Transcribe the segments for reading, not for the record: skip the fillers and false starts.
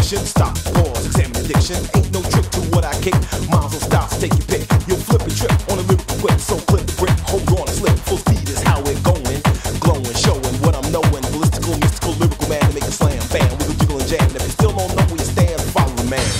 competition. Stop, pause, examine addiction. Ain't no trick to what I kick. Miles on styles, take your pick. You'll flip and trip on a lyrical whip. So flip the grip, hold on and slip. Full speed is how it going. Glowing, showing what I'm knowing. Ballistical, mystical, lyrical man to make a slam. Bam, wiggle, jiggle, and jam. And if you still don't know where you stand, follow the man.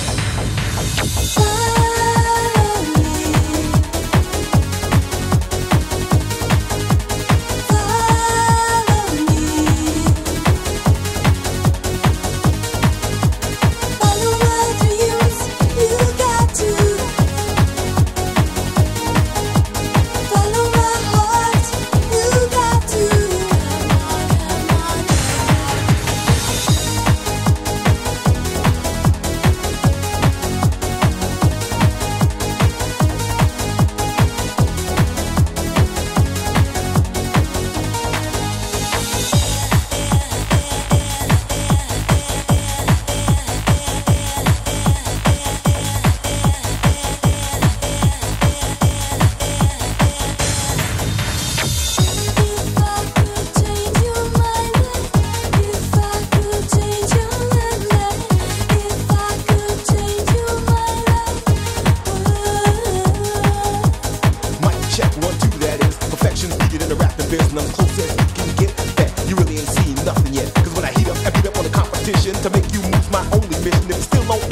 Check 1, 2, that is perfection needed in the rapping biz. And I'm close as you can get that. You really ain't seen nothing yet. Cause when I heat up, I beat up on the competition to make you move my only mission. If you still don't